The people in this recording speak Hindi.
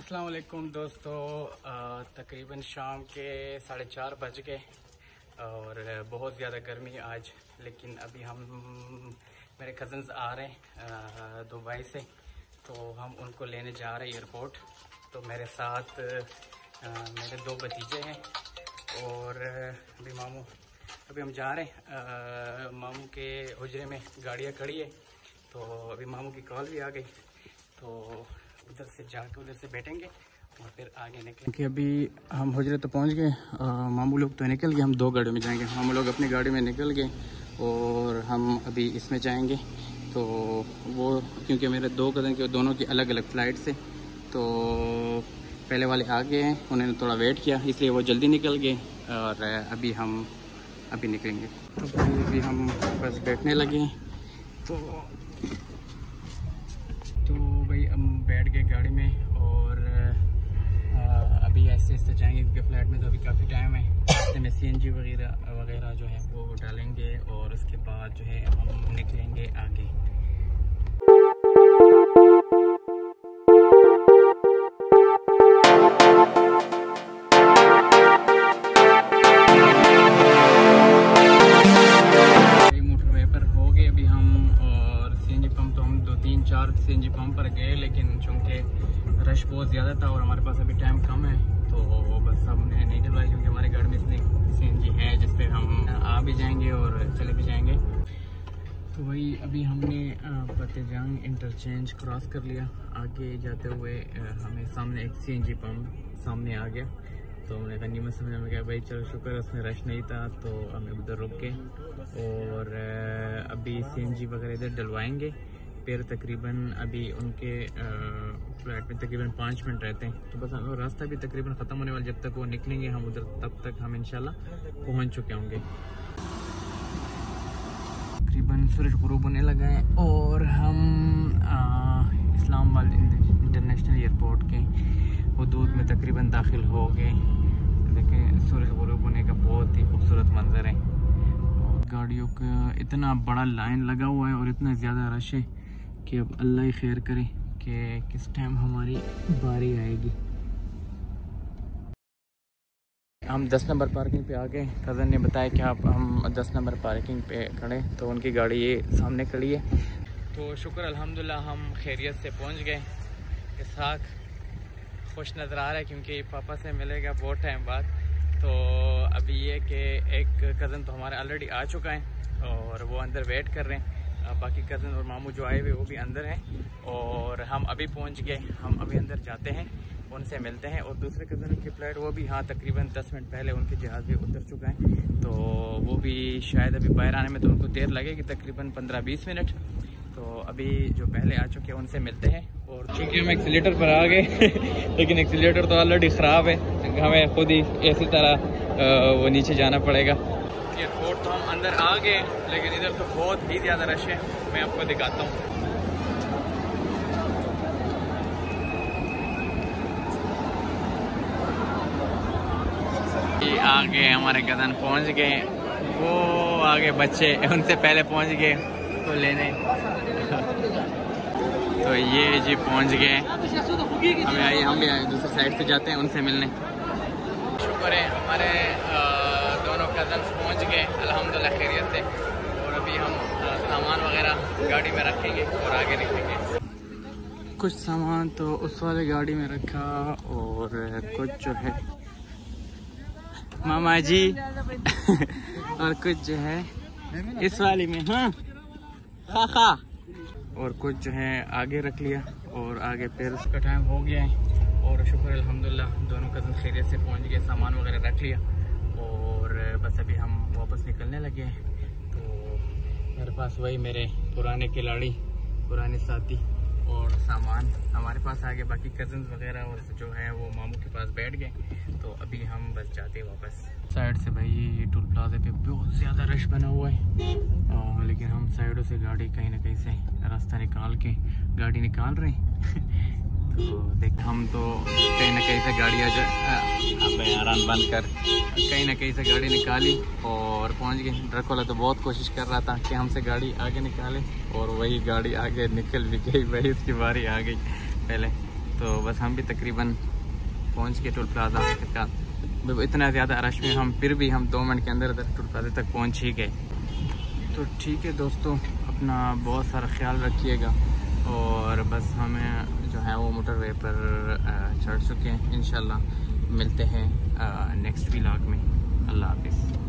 अस्सलाम वालेकुम दोस्तों, तकरीबन शाम के 4:30 बज गए और बहुत ज़्यादा गर्मी है आज। लेकिन अभी हम मेरे कज़न्स आ रहे हैं दुबई से, तो हम उनको लेने जा रहे हैं एयरपोर्ट। तो मेरे साथ मेरे 2 भतीजे हैं और अभी हम जा रहे हैं। मामू के हुजरे में गाड़ियाँ खड़ी है, तो अभी मामू की कॉल भी आ गई, तो उधर से जाके उधर से बैठेंगे और फिर आगे निकलेंगे। क्योंकि अभी हम हुजरे तो पहुंच गए, मामू लोग तो निकल गए, हम 2 गाड़ियों में जाएंगे। मामू लोग अपनी गाड़ी में निकल गए और हम अभी इसमें जाएंगे। तो वो क्योंकि मेरे 2 कज़न के दोनों की अलग अलग फ़्लाइट से, तो पहले वाले आ गए हैं, उन्होंने थोड़ा वेट किया इसलिए वो जल्दी निकल गए और अभी हम निकलेंगे। तो अभी हम बस बैठने लगे हैं। तो भाई हम बैठ गए गाड़ी में और अभी ऐसे ऐसे जाएंगे क्योंकि फ़्लाइट में तो अभी काफ़ी टाइम है। रास्ते में CNG वगैरह जो है वो डालेंगे और उसके बाद जो है हम निकलेंगे आगे। मोटरवे पर हो गए अभी हम, और CNG पंप तो हम 2-3-4 CNG पंप पर गए, लेकिन चूँकि रश बहुत ज़्यादा था और हमारे पास अभी टाइम कम है, तो बस हमने नहीं डलवाई क्योंकि हमारे गाड़ी में इतनी CNG है जिस पे हम आ भी जाएंगे और चले भी जाएंगे। तो वही अभी हमने फतेहजंग इंटरचेंज क्रॉस कर लिया। आगे जाते हुए हमें सामने एक CNG पंप सामने आ गया, तो हमने कहा नीमत समझ में गया भाई चलो शुक्र है उसमें रश नहीं था, तो हमें उधर रुक के और अभी CNG वगैरह इधर डलवाएंगे। फिर तकरीबन अभी उनके फ्लैट में तकरीबन 5 मिनट रहते हैं, तो बस रास्ता भी तकरीबन ख़त्म होने वाला। जब तक वो निकलेंगे हम उधर, तब तक हम इंशाल्लाह पहुंच चुके होंगे। तकरीबन सूरज गुरूब होने लगा है और हम इस्लामाबाद इंटरनेशनल एयरपोर्ट के हदूद में तकरीबन दाखिल हो गए। देखें सूरज गुरूब होने का बहुत ही खूबसूरत मंजर है। गाड़ियों का इतना बड़ा लाइन लगा हुआ है और इतना ज़्यादा रश है कि अब अल्लाह ही खैर करे कि किस टाइम हमारी बारी आएगी। हम 10 नंबर पार्किंग पे आ गए। कज़न ने बताया कि आप हम 10 नंबर पार्किंग पे खड़े, तो उनकी गाड़ी ये सामने खड़ी है। तो शुक्र अल्हम्दुलिल्लाह हम खैरियत से पहुंच गए। इसहाक खुश नज़र आ रहा है क्योंकि पापा से मिलेगा बहुत टाइम बाद। तो अभी ये कि एक कज़न तो हमारा ऑलरेडी आ चुका है और वो अंदर वेट कर रहे हैं। बाकी कज़न और मामू जो आए हुए वो भी अंदर हैं और हम अभी पहुंच गए। हम अभी अंदर जाते हैं, उनसे मिलते हैं। और दूसरे कज़न की फ़्लाइट वो भी तकरीबन 10 मिनट पहले उनके जहाज़ भी उतर चुका है, तो वो भी शायद अभी बाहर आने में तो उनको देर लगेगी, तकरीबन 15-20 मिनट। तो अभी जो पहले आ चुके हैं उनसे मिलते हैं। और चूँकि हम एक्सीलेटर पर आ गए लेकिन एक्सीलेटर तो ऑलरेडी ख़राब है, हमें खुद ही इसी तरह वो नीचे जाना पड़ेगा। एयरपोर्ट तो हम अंदर आ गए, लेकिन इधर तो बहुत ही ज़्यादा रश है। मैं आपको दिखाता हूँ। आगे हमारे कज़न पहुँच गए, वो आगे बच्चे उनसे पहले पहुँच गए तो लेने तो ये जी पहुँच गए। हम भी आए दूसरी साइड से जाते हैं उनसे मिलने। शुक्र है हमारे दोनों कज़न्स पहुँच गए अल्हम्दुलिल्लाह खैरियत से। और अभी हम सामान वगैरह गाड़ी में रखेंगे और आगे निकलेंगे। कुछ सामान तो उस वाले गाड़ी में रखा और कुछ जो है मामा जी और कुछ जो है इस वाली में खा और कुछ जो है आगे रख लिया। और आगे फिर उसका टाइम हो गया है और शुक्र अल्हम्दुलिल्लाह दोनों कज़न खैरियत से पहुंच गए, सामान वगैरह रख लिया और बस अभी हम वापस निकलने लगे हैं। तो मेरे पास वही मेरे पुराने खिलाड़ी, पुराने साथी और सामान हमारे पास आ गए। बाकी कज़न्स वगैरह और जो है वो मामू के पास बैठ गए, तो अभी हम बस जाते हैं वापस। साइड से भाई ये टोल प्लाजा पे बहुत ज़्यादा रश बना हुआ है लेकिन हम साइडों से गाड़ी कहीं ना कहीं से रास्ता निकाल के गाड़ी निकाल रहे हैं। तो देख हम तो कहीं ना कहीं से गाड़ी आराम बंद कर कहीं ना कहीं से गाड़ी निकाली और पहुंच गए। ट्रक वाला तो बहुत कोशिश कर रहा था कि हमसे गाड़ी आगे निकाले और वही गाड़ी आगे निकल भी गई, वही उसकी बारी आ गई पहले। तो बस हम भी तकरीबन पहुंच के टोल प्लाजा के इतना ज़्यादा रश में हम फिर भी हम 2 मिनट के अंदर टोल प्लाजा तक पहुंच ही गए। तो ठीक है दोस्तों, अपना बहुत सारा ख्याल रखिएगा और बस हमें जो है वो मोटरवे पर चढ़ चुके हैं। इंशाल्लाह मिलते हैं नेक्स्ट व्लॉग में। अल्लाह हाफिज़।